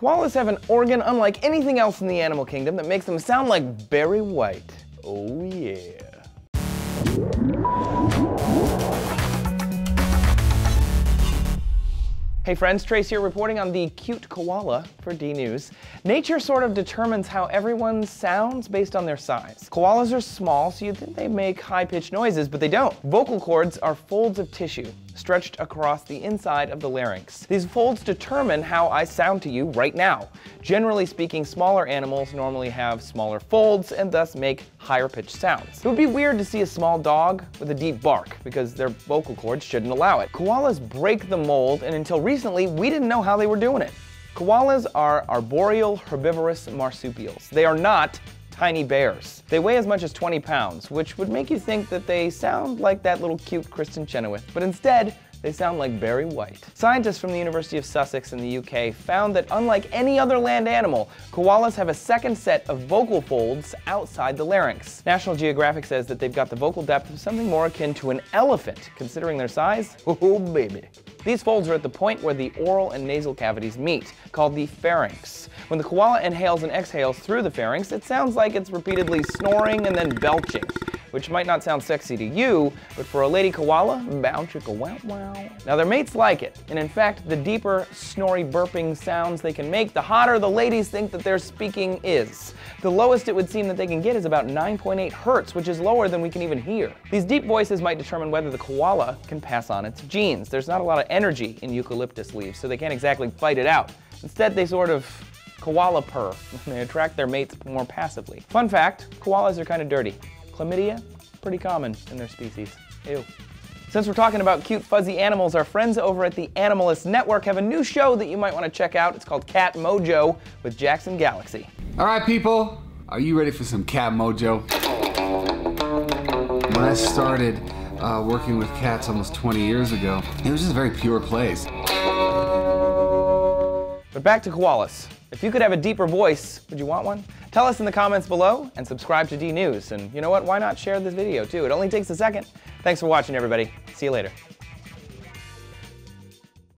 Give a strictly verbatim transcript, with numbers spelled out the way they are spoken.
Koalas have an organ unlike anything else in the animal kingdom that makes them sound like Barry White. Oh yeah. Hey friends, Trace here reporting on the cute koala for D News. Nature sort of determines how everyone sounds based on their size. Koalas are small, so you'd think they make high-pitched noises, but they don't. Vocal cords are folds of tissue stretched across the inside of the larynx. These folds determine how I sound to you right now. Generally speaking, smaller animals normally have smaller folds and thus make higher-pitched sounds. It would be weird to see a small dog with a deep bark because their vocal cords shouldn't allow it. Koalas break the mold, and until recently, we didn't know how they were doing it. Koalas are arboreal herbivorous marsupials. They are not tiny bears. They weigh as much as twenty pounds, which would make you think that they sound like that little cute Kristen Chenoweth, but instead, they sound like Barry White. Scientists from the University of Sussex in the U K found that unlike any other land animal, koalas have a second set of vocal folds outside the larynx. National Geographic says that they've got the vocal depth of something more akin to an elephant, considering their size. Oh baby. These folds are at the point where the oral and nasal cavities meet, called the pharynx. When the koala inhales and exhales through the pharynx, it sounds like it's repeatedly snoring and then belching, which might not sound sexy to you, but for a lady koala, bow chicka wow wow. Now their mates like it, and in fact, the deeper, snory burping sounds they can make, the hotter the ladies think that their speaking is. The lowest it would seem that they can get is about nine point eight hertz, which is lower than we can even hear. These deep voices might determine whether the koala can pass on its genes. There's not a lot of energy in eucalyptus leaves, so they can't exactly fight it out. Instead, they sort of koala purr, and they attract their mates more passively. Fun fact, koalas are kind of dirty. Chlamydia, pretty common in their species. Ew. Since we're talking about cute fuzzy animals, our friends over at the Animalist Network have a new show that you might want to check out. It's called Cat Mojo with Jackson Galaxy. All right, people, are you ready for some cat mojo? When I started uh, working with cats almost twenty years ago, it was just a very pure place. But back to koalas. If you could have a deeper voice, would you want one? Tell us in the comments below and subscribe to D News. And you know what? Why not share this video too? It only takes a second. Thanks for watching, everybody. See you later.